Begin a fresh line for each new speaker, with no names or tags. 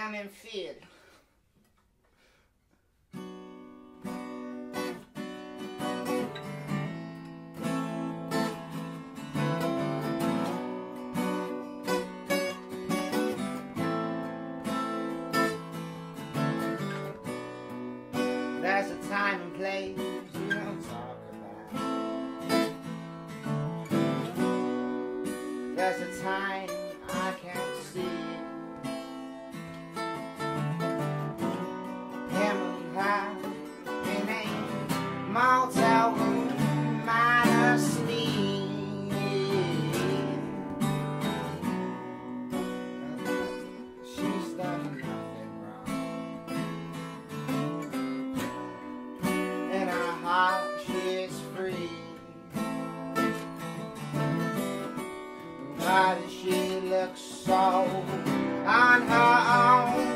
down and feel. There's a time and place we don't talk about. There's a time I can't see. Emily High in a motel room minus me. She's done nothing wrong. In her heart she's free. Why does she look so on her own?